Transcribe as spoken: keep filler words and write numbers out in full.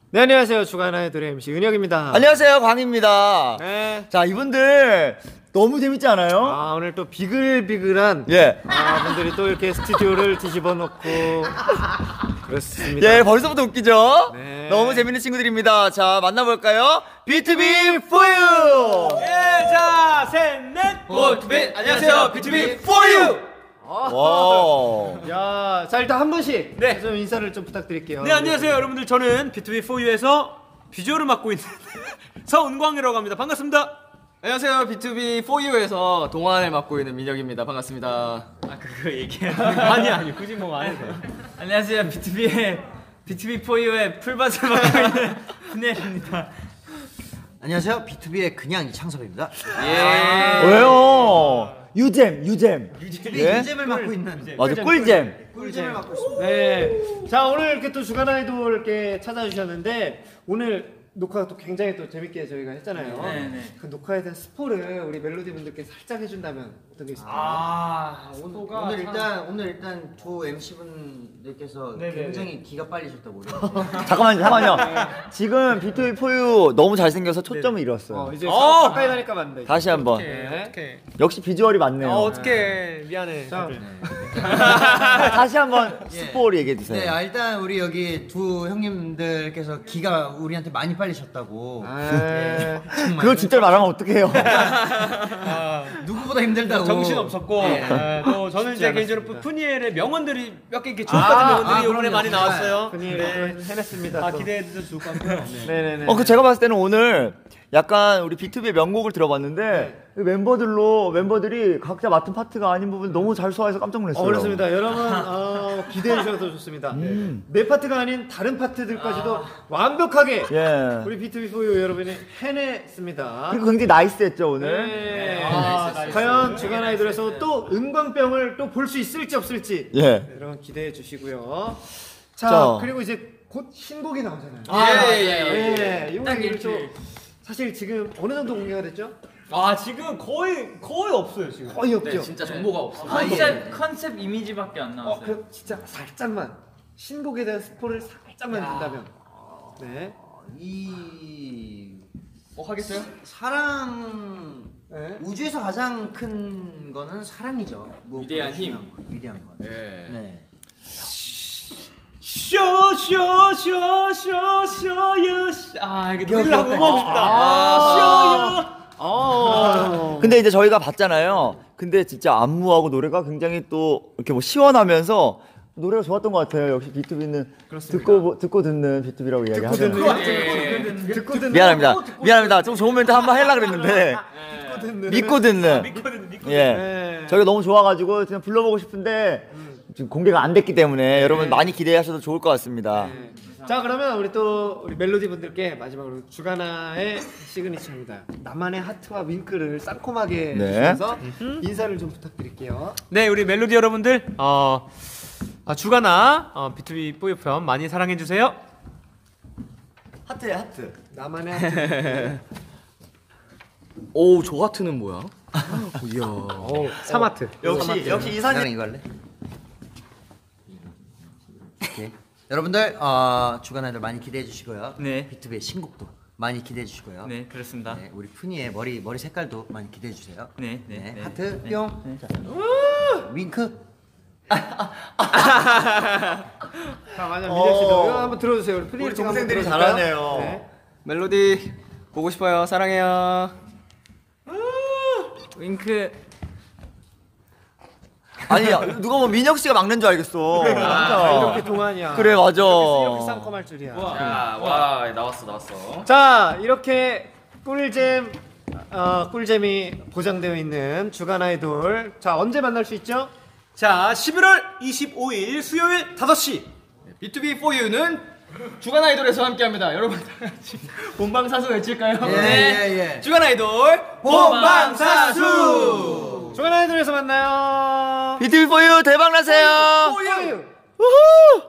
네, 안녕하세요. 주간 아이돌의 엠씨 은혁입니다. 안녕하세요, 광입니다. 네. 자, 이분들 너무 재밌지 않아요? 아, 오늘 또 비글비글한 예. 아, 분들이 또 이렇게 스튜디오를 뒤집어 놓고 그렇습니다. 예, 벌써부터 웃기죠? 네. 너무 재밌는 친구들입니다. 자, 만나볼까요? 비투비 for you! 예, 자, 셋, 넷. 비투비 안녕하세요, 비투비 for you. 와. 야, 자, 일단 한 분씩 네. 좀 인사를 좀 부탁드릴게요. 네, 안녕하세요, 여러분들. 저는 비투비 for you에서 비주얼을 맡고 있는 서은광이라고 합니다. 반갑습니다. 안녕하세요, 비투비 for you에서 동안을 맡고 있는 민혁입니다. 반갑습니다. 아, 그거 얘기해. 아니 아니, 굳이 뭐 안 해도 돼. 안녕하세요, 비투비의 비투비 for you의 풀밭을 맡고 있는 훈혜입니다. 안녕하세요, 비투비의 그냥 이창섭입니다. 예. 왜요? 유잼, 유잼. 비투비 예? 유잼을 맡고 있는 맞아, 꿀잼. 꿀잼을 맡고 있습니다. 네. 자, 오늘 이렇게 또 주간 아이돌 이렇게 찾아주셨는데 오늘 녹화가 또 굉장히 또 재밌게 저희가 했잖아요. 네, 네. 그 녹화에 대한 스포를 우리 멜로디 분들께 살짝 해준다면 어떤 게 있을까요? 아, 오늘, 오늘 일단 오늘 일단 두 엠씨 분들께서 네네네. 굉장히 기가 빨리셨다고. 잠깐만요, 잠깐만요. 지금 비투비 for you 너무 잘생겨서 초점을 잃었어요. 어, 이제 어! 가까이 가니까 맞네. 다시 한번. 네. 어떡해. 역시 비주얼이 맞네요. 어, 어떡해. 미안해. 자, 다시 한번 스포를 얘기해 주세요. 네, 아, 일단 우리 여기 두 형님들께서 기가 우리한테 많이 빨리셨다고. 아, 그걸 진짜 말하면 어떡해요? 누구보다 힘들다고. 정신 없었고, 네. 네, 또 저는 이제 개인적으로 않았습니다. 푸니엘의 명언들이 몇 개 이렇게 주옥 같은 아, 명언들이 아, 이번에 그럼요. 많이 나왔어요. 분이 네. 해냈습니다. 아, 또. 기대해 주셔도 좋을 것 같고요. 네네네. 어, 그 제가 봤을 때는 오늘 약간 우리 비투비의 명곡을 들어봤는데 그 멤버들로 멤버들이 각자 맡은 파트가 아닌 부분 너무 잘 소화해서 깜짝 놀랐어요. 어, 그렇습니다. 여러분 어, 기대해 주셔도 좋습니다. 음. 내 파트가 아닌 다른 파트들까지도 완벽하게 예. 우리 비투비 for you 여러분이 해냈습니다. 그리고 굉장히 나이스했죠 오늘. 네. 아, 나이스. 과연 주간 아이돌에서 또 은광병을 또 볼 수 있을지 없을지 예. 여러분 기대해 주시고요. 자, 자. 그리고 이제 곧 신곡이 나오잖아요. 아, 예, 예, 예. 네, 이거 딱 이제 일주일. 좀 사실 지금 어느 정도 공개가 됐죠? 아, 지금 거의, 거의 없어요, 지금. 거의 없죠. 네, 진짜 정보가 없어. 컨셉 컨셉 이미지밖에 안 어, 나왔어요. 그럼 진짜 살짝만 신곡에 대한 스포를 살짝만 준다면. 네. 이 어, 하겠어요? 사랑 네. 우주에서 가장 큰 거는 사랑이죠. 뭐 위대한 힘. 위대한 거. 예. 네. 쇼쇼쇼쇼쇼 아, 이게 노래를 하고 음악 싶다. 아. 쇼 어. 근데 이제 저희가 봤잖아요. 근데 진짜 안무하고 노래가 굉장히 또 이렇게 뭐 시원하면서 노래가 좋았던 것 같아요. 역시 비투비는 듣고 듣고 듣는 비투비라고 이야기하죠. 듣고 듣는 예. 듣고 듣는 미안합니다. 미안합니다. 좀 좋은 멘트 한번 하려고 그랬는데 듣고 듣는 믿고 듣는. 믿거든, 믿거든. 예. 네. 저희가 너무 좋아가지고 그냥 불러보고 싶은데 지금 공개가 안 됐기 때문에 여러분 많이 기대하셔도 좋을 것 같습니다. 네. 자, 그러면 우리 또 우리 멜로디 분들께 마지막으로 주가나의 시그니처입니다. 나만의 하트와 윙크를 쌍콤하게 네. 해주셔서 인사를 좀 부탁드릴게요. 네, 우리 멜로디 여러분들, 어, 아, 주가나 어, 비투비 for you 편 많이 사랑해 주세요. 하트에 하트. 나만의 하트. 오, 저 하트는 뭐야? 이야. 오, 삼하트. 역시 역시 이상해. 나랑 이거 할래? 오케이. 여러분들 어, 주간 아이돌 많이 기대해 주시고요. 네. 비투비의 신곡도 많이 기대해 주시고요. 네, 그렇습니다. 네, 우리 푸니의 머리 머리 색깔도 많이 기대해 주세요. 네, 네, 네, 네. 하트 네. 뿅. 자, 윙크. 자, 맞아. 민혁 씨도 이거 한번 들어주세요. 우리, 프리 우리 씨가 한번 동생들이 들어줄까요? 잘하네요. 네. 멜로디 보고 싶어요. 사랑해요. 윙크. 아니 누가 뭐 민혁 씨가 막는 줄 알겠어. 아, 진짜. 이렇게 동안이야. 그래 맞아. 이렇게 쌍콤할 줄이야. 야, 와, 나왔어, 나왔어. 자, 이렇게 꿀잼 어, 꿀잼이 보장되어 있는 주간 아이돌. 자, 언제 만날 수 있죠? 자, 십일월 이십오일 수요일 다섯 시. 비투비 for you는 주간 아이돌에서 함께합니다. 여러분 다 같이 본방사수 외칠까요? 예, 예, 예. 주간 아이돌 본방사수. 주간 아이돌에서 만나요. 비투비 for you 대박 나세요. For you. 우후.